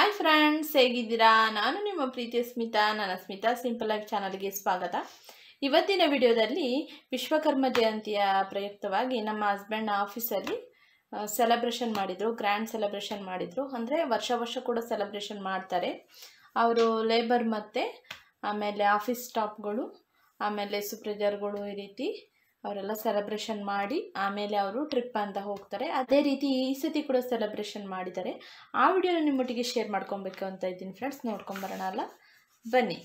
Hi friends, ಹೇಗಿದ್ದೀರಾ? ನಾನು ನಿಮ್ಮ ಪ್ರೀತಿಯ ಸ್ಮಿತಾ. ನನ್ನ ಸ್ಮಿತಾ ಸಿಂಪಲ್ ಲೈಫ್ ಚಾನಲ್ಗೆ ಸ್ವಾಗತ. ಇವತ್ತಿನ ವಿಡಿಯೋದಲ್ಲಿ ವಿಶ್ವಕರ್ಮ ಜಯಂತಿಯ ಪ್ರಯುಕ್ತವಾಗಿ ನಮ್ಮ ಹಸ್ಬೆಂಡ್ ಆಫೀಸಲ್ಲಿ ಸೆಲೆಬ್ರೇಷನ್ ಮಾಡಿದರು, ಗ್ರ್ಯಾಂಡ್ ಸೆಲೆಬ್ರೇಷನ್ ಮಾಡಿದರು. ಅಂದರೆ ವರ್ಷ ಕೂಡ ಸೆಲೆಬ್ರೇಷನ್ ಮಾಡ್ತಾರೆ. ಅವರು ಲೇಬರ್ ಮತ್ತು ಆಮೇಲೆ ಆಫೀಸ್ ಸ್ಟಾಫ್ಗಳು, ಆಮೇಲೆ ಸೂಪರ್ವೈಸರ್ಗಳು, ಈ ರೀತಿ ಅವರೆಲ್ಲ ಸೆಲೆಬ್ರೇಷನ್ ಮಾಡಿ ಆಮೇಲೆ ಅವರು ಟ್ರಿಪ್ ಅಂತ ಹೋಗ್ತಾರೆ. ಅದೇ ರೀತಿ ಈ ಸತಿ ಕೂಡ ಸೆಲೆಬ್ರೇಷನ್ ಮಾಡಿದ್ದಾರೆ. ಆ ವಿಡಿಯೋನ ನಿಮ್ಮೊಟ್ಟಿಗೆ ಶೇರ್ ಮಾಡ್ಕೊಬೇಕು ಅಂತ ಇದ್ದೀನಿ ಫ್ರೆಂಡ್ಸ್. ನೋಡ್ಕೊಂಬರೋಣ ಅಲ್ಲ, ಬನ್ನಿ.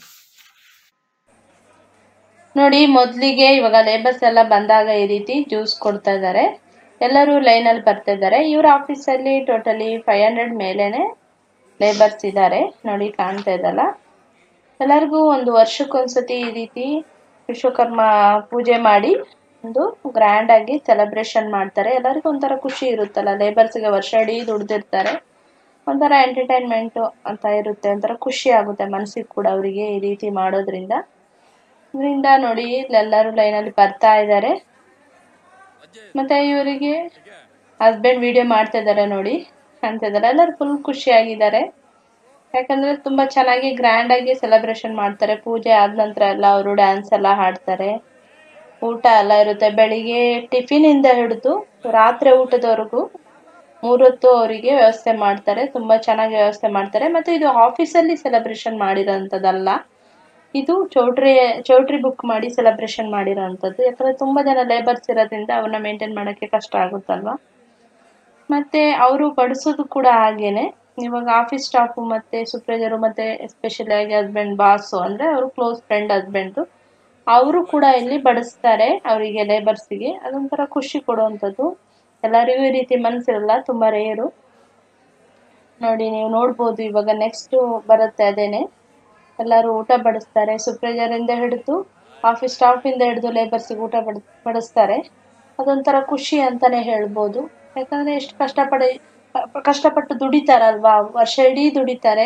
ನೋಡಿ, ಮೊದಲಿಗೆ ಇವಾಗ ಲೇಬರ್ಸ್ ಎಲ್ಲ ಬಂದಾಗ ಈ ರೀತಿ ಜ್ಯೂಸ್ ಕೊಡ್ತಾ ಇದ್ದಾರೆ. ಎಲ್ಲರೂ ಲೈನಲ್ಲಿ ಬರ್ತಾ ಇದ್ದಾರೆ. ಇವ್ರ ಆಫೀಸಲ್ಲಿ ಟೋಟಲಿ 500 ಮೇಲೇನೆ ಲೇಬರ್ಸ್ ಇದ್ದಾರೆ. ನೋಡಿ, ಕಾಣ್ತಾ ಇದಲ್ಲ. ಎಲ್ಲರಿಗೂ ಒಂದು ವರ್ಷಕ್ಕೊಂದ್ಸತಿ ಈ ರೀತಿ ವಿಶ್ವಕರ್ಮ ಪೂಜೆ ಮಾಡಿ ಒಂದು ಗ್ರ್ಯಾಂಡ್ ಆಗಿ ಸೆಲೆಬ್ರೇಷನ್ ಮಾಡ್ತಾರೆ. ಎಲ್ಲರಿಗೂ ಒಂಥರ ಖುಷಿ ಇರುತ್ತಲ್ಲ, ಲೇಬರ್ಸ್ಗೆ ವರ್ಷ ಇಡೀ ದುಡ್ದಿರ್ತಾರೆ, ಒಂಥರ ಎಂಟರ್ಟೈನ್ಮೆಂಟು ಅಂತ ಇರುತ್ತೆ, ಒಂಥರ ಖುಷಿ ಆಗುತ್ತೆ ಮನಸ್ಸಿಗೆ ಕೂಡ ಅವರಿಗೆ ಈ ರೀತಿ ಮಾಡೋದ್ರಿಂದ. ಇದರಿಂದ ನೋಡಿ, ಇಲ್ಲೆಲ್ಲರೂ ಲೈನಲ್ಲಿ ಬರ್ತಾ ಇದ್ದಾರೆ. ಮತ್ತೆ ಇವರಿಗೆ ಹಸ್ಬೆಂಡ್ ವಿಡಿಯೋ ಮಾಡ್ತಾ ಇದ್ದಾರೆ. ನೋಡಿ, ಕಾಣ್ತಾ ಇದ್ದಾರೆ. ಎಲ್ಲರೂ ಫುಲ್ ಖುಷಿಯಾಗಿದ್ದಾರೆ. ಯಾಕಂದ್ರೆ ತುಂಬಾ ಚೆನ್ನಾಗಿ ಗ್ರ್ಯಾಂಡ್ ಆಗಿ ಸೆಲೆಬ್ರೇಷನ್ ಮಾಡ್ತಾರೆ. ಪೂಜೆ ಆದ ನಂತರ ಎಲ್ಲ ಅವರು ಡ್ಯಾನ್ಸ್ ಎಲ್ಲ ಹಾಡ್ತಾರೆ, ಊಟ ಎಲ್ಲ ಇರುತ್ತೆ. ಬೆಳಿಗ್ಗೆ ಟಿಫಿನ್ ಇಂದ ಹಿಡಿದು ರಾತ್ರಿ ಊಟದವರೆಗೂ 3 ಹೊತ್ತು ಅವರಿಗೆ ವ್ಯವಸ್ಥೆ ಮಾಡ್ತಾರೆ. ತುಂಬಾ ಚೆನ್ನಾಗಿ ವ್ಯವಸ್ಥೆ ಮಾಡ್ತಾರೆ. ಮತ್ತೆ ಇದು ಆಫೀಸಲ್ಲಿ ಸೆಲೆಬ್ರೇಷನ್ ಮಾಡಿರೋಂಥದ್ದಲ್ಲ, ಇದು ಚೌಟ್ರಿ ಬುಕ್ ಮಾಡಿ ಸೆಲೆಬ್ರೇಷನ್ ಮಾಡಿರೋಂಥದ್ದು. ಯಾಕಂದ್ರೆ ತುಂಬಾ ಜನ ಲೇಬರ್ಸ್ ಇರೋದ್ರಿಂದ ಅವ್ರನ್ನ ಮೇಂಟೈನ್ ಮಾಡೋಕ್ಕೆ ಕಷ್ಟ ಆಗುತ್ತಲ್ವಾ. ಮತ್ತೆ ಅವರು ಬಡಿಸೋದು ಕೂಡ ಹಾಗೇನೆ. ಇವಾಗ ಆಫೀಸ್ ಸ್ಟಾಫ್ ಮತ್ತೆ ಸೂಪರ್ವೈಸರ್ ಮತ್ತೆ ಎಸ್ಪೆಷಲಿ ಆಗಿ ಹಸ್ಬೆಂಡ್ ಬಾಸ್ ಅಂದ್ರೆ ಅವರು ಕ್ಲೋಸ್ ಫ್ರೆಂಡ್ ಹಸ್ಬೆಂಡ್, ಅವರು ಕೂಡ ಇಲ್ಲಿ ಬಡಿಸ್ತಾರೆ ಅವರಿಗೆ, ಲೇಬರ್ಸ್ಗೆ. ಅದೊಂಥರ ಖುಷಿ ಕೊಡುವಂಥದ್ದು. ಎಲ್ಲರಿಗೂ ಈ ರೀತಿ ಮನಸ್ಸಿರಲ್ಲ, ತುಂಬಾ ರೇರು. ನೋಡಿ, ನೀವು ನೋಡ್ಬೋದು. ಇವಾಗ ನೆಕ್ಸ್ಟ್ ಬರುತ್ತೆ ಅದೇನೆ. ಎಲ್ಲರೂ ಊಟ ಬಡಿಸ್ತಾರೆ. ಸೂಪರ್ವೈಸರ್ ಇಂದ ಹಿಡಿದು ಆಫೀಸ್ ಸ್ಟಾಫ್ ಇಂದ ಹಿಡಿದು ಲೇಬರ್ಸ್ಗೆ ಊಟ ಬಡಿಸ್ತಾರೆ. ಅದೊಂಥರ ಖುಷಿ ಅಂತಾನೆ ಹೇಳ್ಬೋದು. ಯಾಕಂದ್ರೆ ಎಷ್ಟು ಕಷ್ಟಪಟ್ಟು ದುಡಿತಾರಲ್ವಾ, ವರ್ಷ ಇಡೀ ದುಡಿತಾರೆ.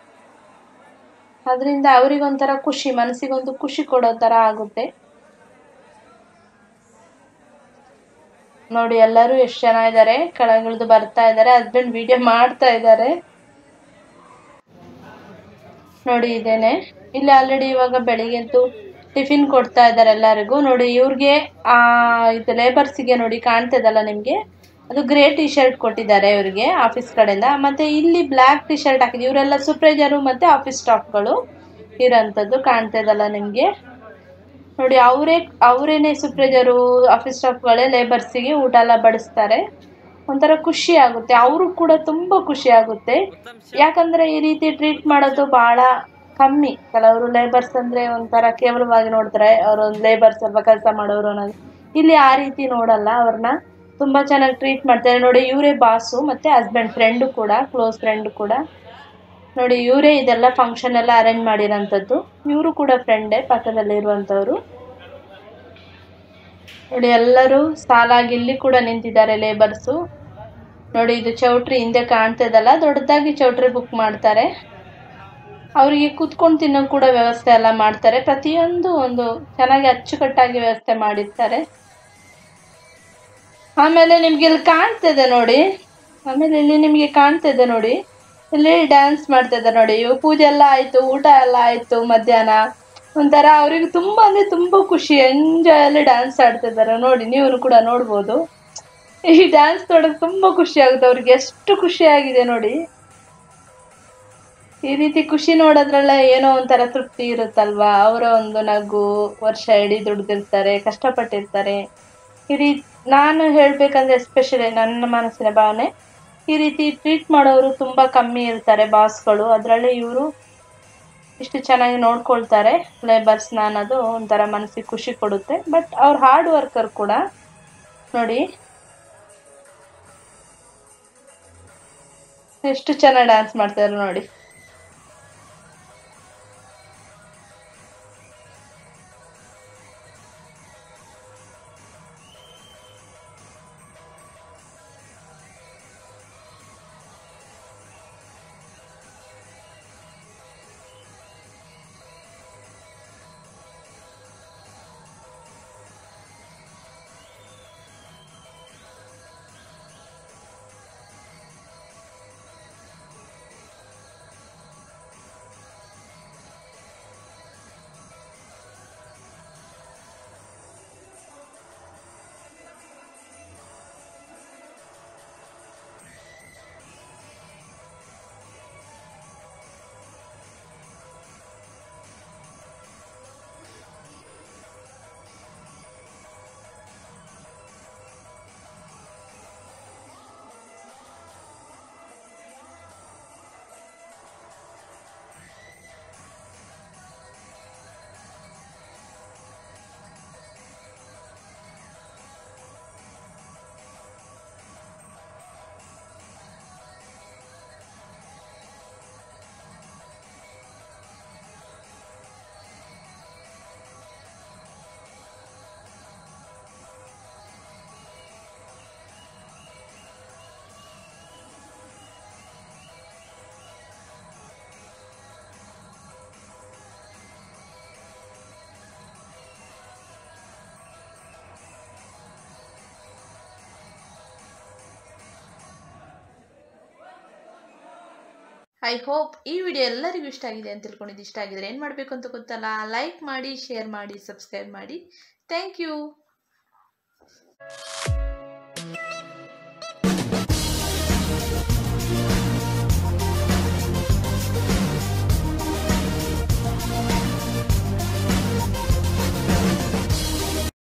ಅದರಿಂದ ಅವರಿಗೊಂಥರ ಖುಷಿ, ಮನಸ್ಸಿಗೊಂದು ಖುಷಿ ಕೊಡೋ ತರ ಆಗುತ್ತೆ. ನೋಡಿ, ಎಲ್ಲರೂ ಎಷ್ಟು ಜನ ಇದ್ದಾರೆ, ಕೆಳಗಿಳಿದು ಬರ್ತಾ ಇದ್ದಾರೆ. ಹಸ್ಬೆಂಡ್ ವಿಡಿಯೋ ಮಾಡ್ತಾ ಇದ್ದಾರೆ. ನೋಡಿ, ಇದೇನೆ ಇಲ್ಲಿ ಆಲ್ರೆಡಿ ಇವಾಗ ಬೆಳಿಗ್ಗೆಂತೂ ಟಿಫಿನ್ ಕೊಡ್ತಾ ಇದ್ದಾರೆ ಎಲ್ಲರಿಗೂ. ನೋಡಿ, ಇವ್ರಿಗೆ ಇದು ಲೇಬರ್ಸ್ಗೆ ನೋಡಿ ಕಾಣ್ತಾ ಇದಲ್ಲ ನಿಮ್ಗೆ, ಅದು ಗ್ರೇ ಟಿ ಶರ್ಟ್ ಕೊಟ್ಟಿದ್ದಾರೆ ಇವರಿಗೆ ಆಫೀಸ್ ಕಡೆಯಿಂದ. ಮತ್ತೆ ಇಲ್ಲಿ ಬ್ಲ್ಯಾಕ್ ಟಿ ಶರ್ಟ್ ಹಾಕಿದ್ರು. ಇವರೆಲ್ಲ ಸೂಪರ್ವೈಸರು ಮತ್ತೆ ಆಫೀಸ್ ಸ್ಟಾಫ್ಗಳು ಇರೋಂಥದ್ದು ಕಾಣ್ತಾ ಇದಲ್ಲ ನಿಮ್ಗೆ. ನೋಡಿ, ಅವರೇನೆ ಸೂಪರ್ವೈಸರು ಆಫೀಸ್ ಸ್ಟಾಫ್ಗಳೇ ಲೇಬರ್ಸಿಗೆ ಊಟ ಎಲ್ಲ ಬಡಿಸ್ತಾರೆ. ಒಂಥರ ಖುಷಿ ಆಗುತ್ತೆ, ಅವರು ಕೂಡ ತುಂಬಾ ಖುಷಿ ಆಗುತ್ತೆ. ಯಾಕಂದ್ರೆ ಈ ರೀತಿ ಟ್ರೀಟ್ ಮಾಡೋದು ಬಹಳ ಕಮ್ಮಿ. ಕೆಲವರು ಲೇಬರ್ಸ್ ಅಂದ್ರೆ ಒಂಥರ ಕೇವಲವಾಗಿ ನೋಡ್ತಾರೆ, ಅವರೊಂದು ಲೇಬರ್ಸ್ ಅಲ್ವಾ, ಕೆಲಸ ಮಾಡೋರು ಅನ್ನೋದು. ಇಲ್ಲಿ ಆ ರೀತಿ ನೋಡಲ್ಲ, ಅವ್ರನ್ನ ತುಂಬಾ ಚೆನ್ನಾಗಿ ಟ್ರೀಟ್ ಮಾಡ್ತಾರೆ. ನೋಡಿ, ಇವರೇ ಬಾಸು ಮತ್ತೆ ಹಸ್ಬೆಂಡ್ ಫ್ರೆಂಡ್ ಕೂಡ, ಕ್ಲೋಸ್ ಫ್ರೆಂಡ್ ಕೂಡ. ನೋಡಿ, ಇವರೇ ಇದೆಲ್ಲ ಫಂಕ್ಷನ್ ಎಲ್ಲ ಅರೇಂಜ್ ಮಾಡಿರೋಂಥದ್ದು. ಇವರು ಕೂಡ ಫ್ರೆಂಡೇ, ಪಕ್ಕದಲ್ಲಿ ಇರುವಂತವ್ರು. ನೋಡಿ, ಎಲ್ಲರೂ ಸಾಲಾಗಿ ಇಲ್ಲಿ ಕೂಡ ನಿಂತಿದ್ದಾರೆ ಲೇಬರ್ಸು. ನೋಡಿ, ಇದು ಚೌಟ್ರಿ ಹಿಂದೆ ಕಾಣ್ತಾ ಇದಲ್ಲ, ದೊಡ್ಡದಾಗಿ ಚೌಟ್ರಿ ಬುಕ್ ಮಾಡ್ತಾರೆ. ಅವರಿಗೆ ಕೂತ್ಕೊಂಡು ತಿನ್ನೋ ಕೂಡ ವ್ಯವಸ್ಥೆ ಎಲ್ಲ ಮಾಡ್ತಾರೆ. ಪ್ರತಿಯೊಂದು ಒಂದು ಚೆನ್ನಾಗಿ ಅಚ್ಚುಕಟ್ಟಾಗಿ ವ್ಯವಸ್ಥೆ ಮಾಡಿರ್ತಾರೆ. ಆಮೇಲೆ ನಿಮ್ಗೆ ಇಲ್ಲಿ ಕಾಣ್ತಿದೆ ನೋಡಿ, ಇಲ್ಲಿ ಡ್ಯಾನ್ಸ್ ಮಾಡ್ತಾ ಇದ್ದಾರೆ ನೋಡಿ. ಪೂಜೆ ಎಲ್ಲ ಆಯ್ತು, ಊಟ ಎಲ್ಲ ಆಯ್ತು ಮಧ್ಯಾಹ್ನ. ಒಂಥರ ಅವ್ರಿಗೆ ತುಂಬಾ ಅಂದ್ರೆ ತುಂಬಾ ಖುಷಿ, ಎಂಜಾಯ್ ಅಲ್ಲಿ ಡ್ಯಾನ್ಸ್ ಆಡ್ತಾ ಇದ್ದಾರೆ. ನೋಡಿ, ನೀವು ಕೂಡ ನೋಡ್ಬೋದು. ಈ ಡ್ಯಾನ್ಸ್ ನೋಡಕ್ ತುಂಬಾ ಖುಷಿ ಆಗುತ್ತೆ ಅವ್ರಿಗೆ, ಎಷ್ಟು ಖುಷಿ ಆಗಿದೆ ನೋಡಿ. ಈ ರೀತಿ ಖುಷಿ ನೋಡೋದ್ರಲ್ಲ ಏನೋ ಒಂಥರ ತೃಪ್ತಿ ಇರುತ್ತಲ್ವಾ. ಅವರ ಒಂದು ನಗು, ವರ್ಷ ಇಡೀ ದುಡ್ದಿರ್ತಾರೆ, ಕಷ್ಟಪಟ್ಟಿರ್ತಾರೆ. ಈ ರೀತಿ ನಾನು ಹೇಳ್ಬೇಕಂದ್ರೆ ಎಸ್ಪೆಷಲಿ ನನ್ನ ಮನಸ್ಸಿನ ಭಾವನೆ, ಈ ರೀತಿ ಟ್ರೀಟ್ ಮಾಡೋರು ತುಂಬಾ ಕಮ್ಮಿ ಇರ್ತಾರೆ ಬಾಸ್ಗಳು. ಅದರಲ್ಲಿ ಇವರು ಇಷ್ಟು ಚೆನ್ನಾಗಿ ನೋಡ್ಕೊಳ್ತಾರೆ ಲೇಬರ್ಸ್ನ ಅನ್ನೋದು ಒಂಥರ ಮನಸ್ಸಿಗೆ ಖುಷಿ ಕೊಡುತ್ತೆ. ಬಟ್ ಅವ್ರು ಹಾರ್ಡ್ ವರ್ಕರ್ ಕೂಡ. ನೋಡಿ, ಎಷ್ಟು ಚೆನ್ನಾಗಿ ಡ್ಯಾನ್ಸ್ ಮಾಡ್ತಾರೆ ನೋಡಿ. ಐ ಹೋಪ್ ಈ ವಿಡಿಯೋ ಎಲ್ಲರಿಗೂ ಇಷ್ಟ ಆಗಿದೆ ಅಂತ ತಿಳ್ಕೊಂಡಿದ್ದು. ಇಷ್ಟ ಆಗಿದ್ರೆ ಏನು ಮಾಡಬೇಕು ಅಂತ ಗೊತ್ತಲ್ಲ, ಲೈಕ್ ಮಾಡಿ, ಶೇರ್ ಮಾಡಿ, ಸಬ್ಸ್ಕ್ರೈಬ್ ಮಾಡಿ. Thank you.